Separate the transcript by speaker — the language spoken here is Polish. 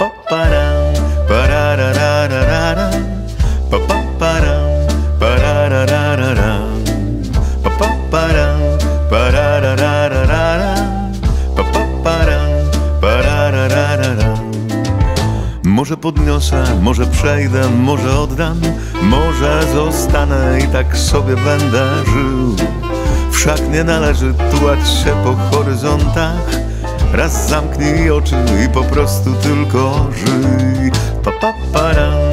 Speaker 1: pa param, pararararara, pa param, pararararara, pa param, pararararara, pa param, pararararara. Może podniosę, może przejdę, może oddam, może zostanę i tak sobie będę żył. Wszak nie należy tułać się po horyzontach. Raz zamknij oczy i po prostu tylko żyj. Pa pa param.